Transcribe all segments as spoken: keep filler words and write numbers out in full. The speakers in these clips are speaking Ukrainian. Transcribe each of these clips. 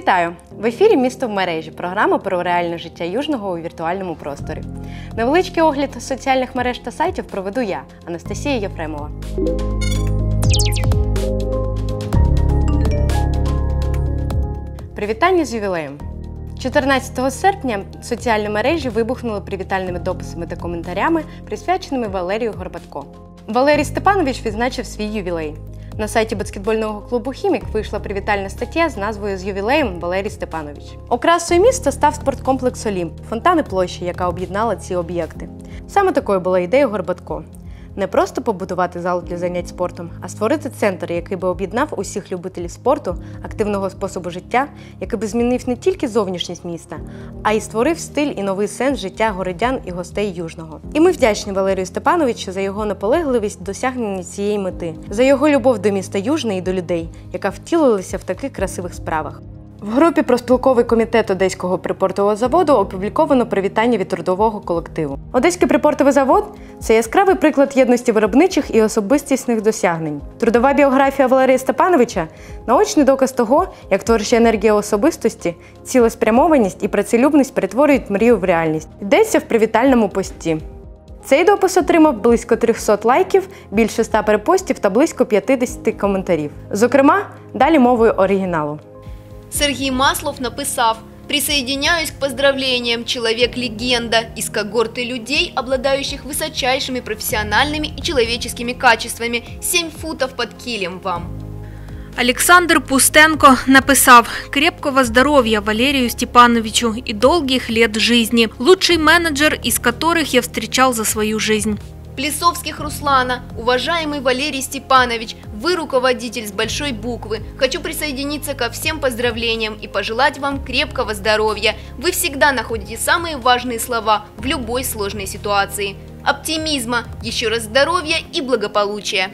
Вітаю! В ефірі «Місто в мережі» – програма про реальне життя Южного у віртуальному просторі. Невеличкий огляд соціальних мереж та сайтів проведу я, Анастасія Єфремова. Привітання з ювілеєм! чотирнадцятого серпня соціальні мережі вибухнули привітальними дописами та коментарями, присвяченими Валерію Горбатко. Валерій Степанович відзначив свій ювілей. На сайті баскетбольного клубу «Хімік» вийшла привітальна стаття з назвою «З ювілеєм Валерій Степанович». Окрасою міста став спорткомплекс «Олімп» – фонтани площі, яка об'єднала ці об'єкти. Саме такою була ідея Горбатко. Не просто побудувати зал для занять спортом, а створити центр, який би об'єднав усіх любителів спорту, активного способу життя, який би змінив не тільки зовнішність міста, а й створив стиль і новий сенс життя городян і гостей Южного. І ми вдячні Валерію Степановичу за його наполегливість в досягненні цієї мети, за його любов до міста Южне і до людей, яка втілилася в таких красивих справах. В групі профспілковий комітет Одеського припортового заводу опубліковано привітання від трудового колективу. Одеський припортовий завод – це яскравий приклад єдності виробничих і особистісних досягнень. Трудова біографія Валерія Степановича – наочний доказ того, як творча енергія особистості, цілеспрямованість і працелюбність перетворюють мрію в реальність. Йдеться в привітальному пості. Цей допис отримав близько трьохсот лайків, більше ста перепостів та близько п'ятдесят коментарів. Зокрема, далі мовою оригіналу. Сергій Маслов написав: «Присоединяюсь к поздравлениям, человек-легенда из когорты людей, обладающих высочайшими профессиональными и человеческими качествами. Семь футов под килем вам». Александр Пустенко написав: «Крепкого здоровья Валерию Степановичу и долгих лет жизни. Лучший менеджер, из которых я встречал за свою жизнь». Плесовских Руслана: «Уважаемый Валерий Степанович, вы руководитель с большой буквы. Хочу присоединиться ко всем поздравлениям и пожелать вам крепкого здоровья. Вы всегда находите самые важные слова в любой сложной ситуации. Оптимизма, еще раз здоровья и благополучия».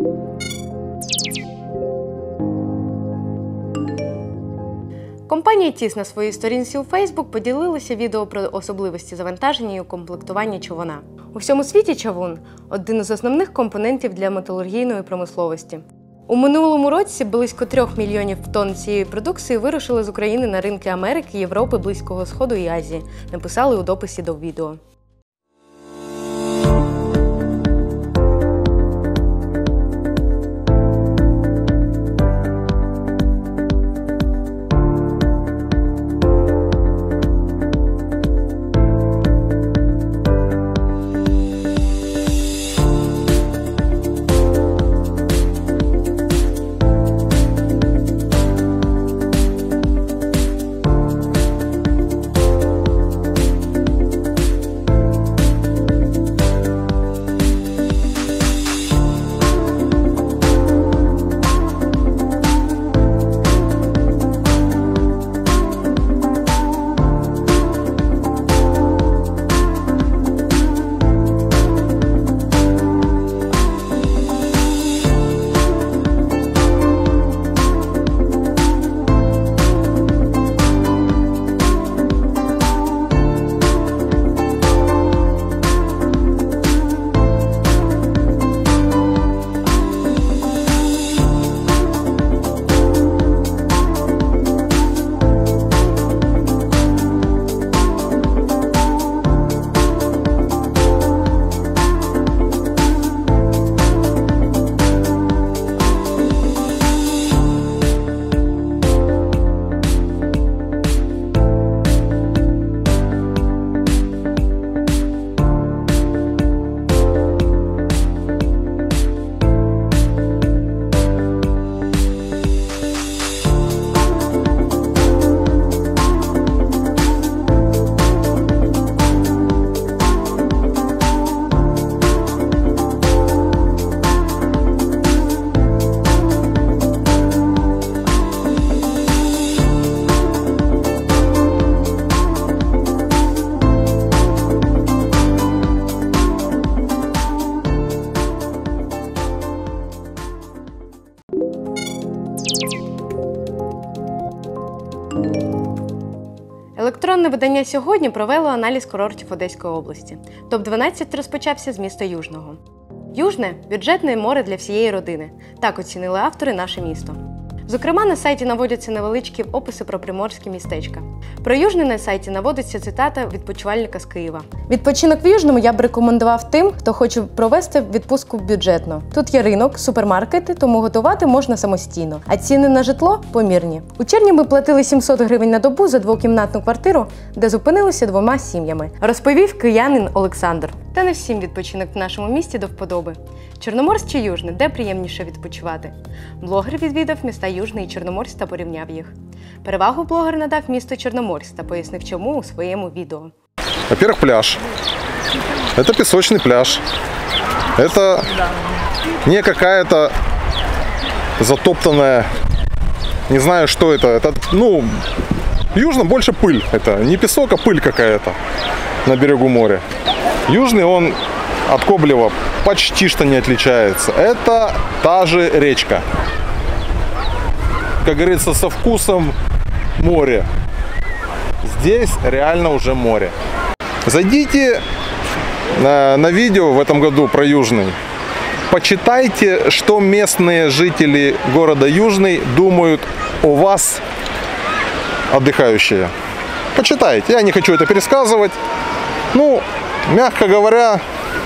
Компанія ТІС на своїй сторінці у Facebook поділилася відео про особливості завантаження і укомплектування човна. У всьому світі човун – один із основних компонентів для металургійної промисловості. У минулому році близько трьох мільйонів тонн цієї продукції вирушили з України на ринки Америки, Європи, Близького Сходу і Азії, написали у дописі до відео. Електронне видання «Сьогодні» провело аналіз курортів Одеської області. топ дванадцять розпочався з міста Южного. Южне – бюджетне море для всієї родини. Так оцінили автори наше місто. Зокрема, на сайті наводяться невеличкі описи про приморські містечка. Про Южний на сайті наводиться цитата відпочивальника з Києва. Відпочинок в Южному я б рекомендував тим, хто хоче провести відпустку бюджетно. Тут є ринок, супермаркети, тому готувати можна самостійно, а ціни на житло помірні. У червні ми платили сімсот гривень на добу за двокімнатну квартиру, де зупинилися двома сім'ями, розповів киянин Олександр. Та не всім відпочинок в нашому місті до вподоби. Чорноморськ чи Южний, де приємніше відпочивати? Блогер відвідав міста Южний і Чорноморськ та порівняв їх. Перевагу блогер надав місту Чорноморськ та пояснив, чому у своєму відео. Во-первых, пляж. Это песочный пляж. Это не какая-то затоптанная, не знаю, что это. Это, ну, в Южном больше пыль. Это не песок, а пыль какая-то на берегу моря. Южный, он от Коблева почти что не отличается. Это та же речка. Как говорится, со вкусом моря. Здесь реально уже море. Зайдите на, на видео в этом году про Южный. Почитайте, что местные жители города Южный думают о вас, отдыхающие. Почитайте. Я не хочу это пересказывать. Ну, мягко говоря,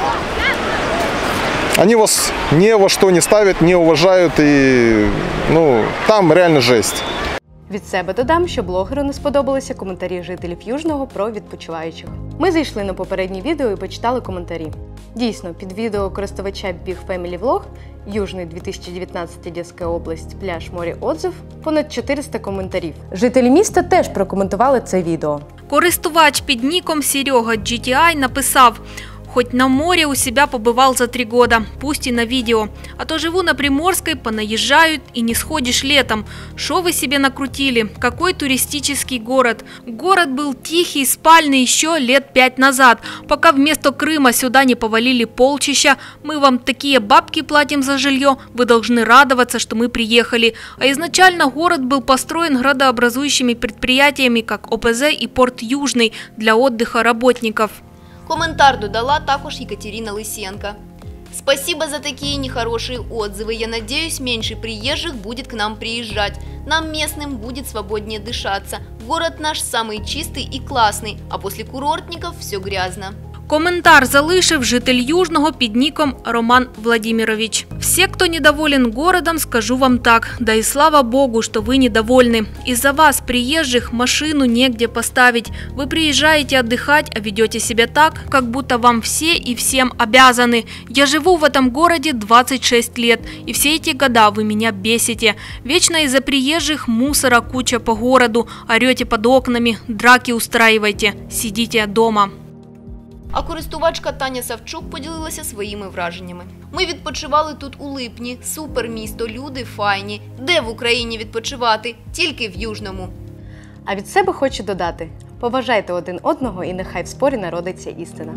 они вас ни во что не ставят, не уважают, и ну, там реально жесть. Від себе додам, що блогеру не сподобалися коментарі жителів Южного про відпочиваючих. Ми зайшли на попереднє відео і почитали коментарі. Дійсно, під відео користувача Big Family Vlog Южний дві тисячі дев'ятнадцять, Одеська область, пляж, море, отзив понад чотириста коментарів. Жителі міста теж прокоментували це відео. Користувач під ніком Серега джі ті ай написав: «Хоть на море у себя побывал за три года, пусть и на видео. А то живу на Приморской, понаезжают и не сходишь летом. Шо вы себе накрутили? Какой туристический город? Город был тихий, спальный еще лет пять назад, пока вместо Крыма сюда не повалили полчища. Мы вам такие бабки платим за жилье, вы должны радоваться, что мы приехали. А изначально город был построен градообразующими предприятиями, как о пе зе и Порт Южный для отдыха работников». Коментар додала також Екатерина Лысенко. Спасибо за такие нехорошие отзывы. Я надеюсь, меньше приезжих будет к нам приезжать. Нам местным будет свободнее дышаться. Город наш самый чистый и классный, а после курортников все грязно. Коментар залишив житель Южного під ніком Роман Владимирович. «Все, кто недоволен городом, скажу вам так, да и слава богу, что вы недовольны. Из-за вас, приезжих, машину негде поставить. Вы приезжаете отдыхать, а ведете себя так, как будто вам все и всем обязаны. Я живу в этом городе двадцать шесть лет, и все эти года вы меня бесите. Вечно из-за приезжих мусора куча по городу, орете под окнами, драки устраиваете, сидите дома». А користувачка Таня Савчук поділилася своїми враженнями. Ми відпочивали тут у липні, супер місто, люди файні. Де в Україні відпочивати? Тільки в Южному. А від себе хочу додати: поважайте один одного і нехай в спорі народиться істина.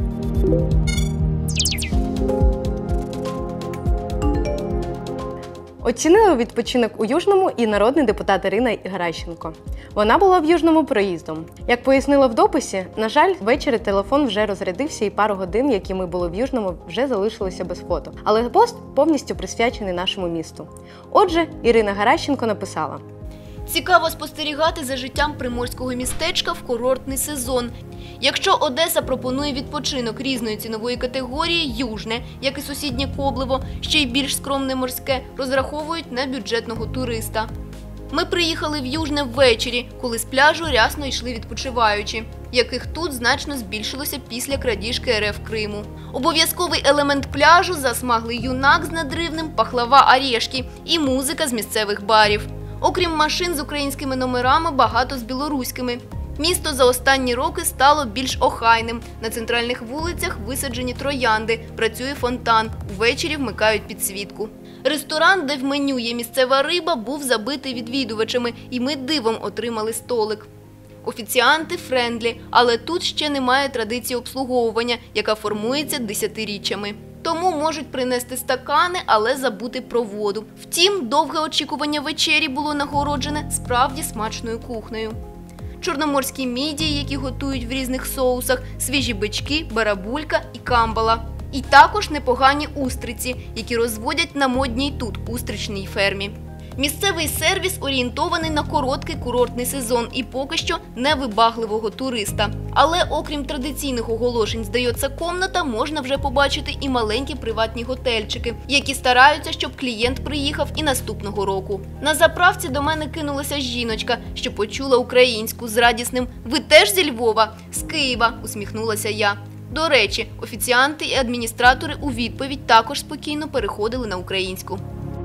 Оцінили відпочинок у Южному і народний депутат Ірина Геращенко. Вона була в Южному проїздом. Як пояснила в дописі, на жаль, ввечері телефон вже розрядився і пару годин, які ми були в Южному, вже залишилися без фото. Але пост повністю присвячений нашому місту. Отже, Ірина Геращенко написала: Цікаво спостерігати за життям приморського містечка в курортний сезон. Якщо Одеса пропонує відпочинок різної цінової категорії, Южне, як і сусіднє Коблево, ще й більш скромне морське, розраховують на бюджетного туриста. Ми приїхали в Южне ввечері, коли з пляжу рясно йшли відпочиваючі, яких тут значно збільшилося після крадіжки ер еф Криму. Обов'язковий елемент пляжу – засмаглий юнак з надривним, пахлава орешки і музика з місцевих барів. Окрім машин з українськими номерами, багато з білоруськими. Місто за останні роки стало більш охайним. На центральних вулицях висаджені троянди, працює фонтан, увечері вмикають підсвітку. Ресторан, де в меню є місцева риба, був забитий відвідувачами, і ми дивом отримали столик. Офіціанти френдлі, але тут ще немає традиції обслуговування, яка формується десятиріччями. Тому можуть принести стакани, але забути про воду. Втім, довге очікування вечері було нагороджене справді смачною кухнею. Чорноморські мідії, які готують в різних соусах, свіжі бички, барабулька і камбала. І також непогані устриці, які розводять на модній тут устричній фермі. Місцевий сервіс орієнтований на короткий курортний сезон і поки що невибагливого туриста. Але окрім традиційних оголошень «Здається комната», можна вже побачити і маленькі приватні готельчики, які стараються, щоб клієнт приїхав і наступного року. На заправці до мене кинулася жіночка, що почула українську з радісним «Ви теж зі Львова?» «З Києва», – усміхнулася я. До речі, офіціанти і адміністратори у відповідь також спокійно переходили на українську.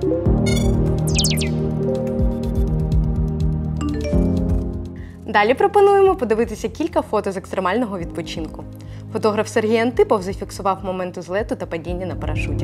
Далі пропонуємо подивитися кілька фото з екстремального відпочинку. Фотограф Сергій Антипов зафіксував моменти злету та падіння на парашуті.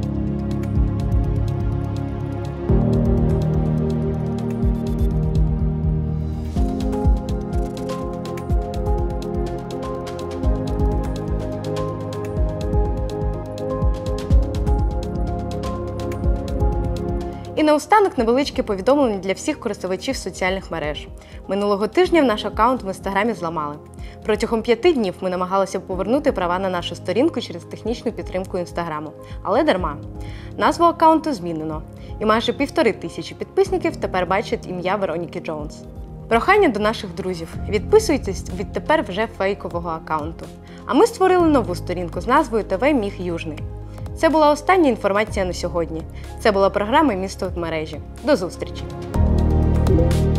І наостанок невеличке повідомлення для всіх користувачів соціальних мереж. Минулого тижня наш аккаунт в інстаграмі зламали. Протягом п'яти днів ми намагалися повернути права на нашу сторінку через технічну підтримку інстаграму. Але дарма. Назву аккаунту змінено. І майже півтори тисячі підписників тепер бачать ім'я Вероніки Джонс. Прохання до наших друзів. Відписуйтесь від тепер вже фейкового аккаунту. А ми створили нову сторінку з назвою «ТВ Міг Южний». Це була остання інформація на сьогодні. Це була програма «Місто в мережі». До зустрічі!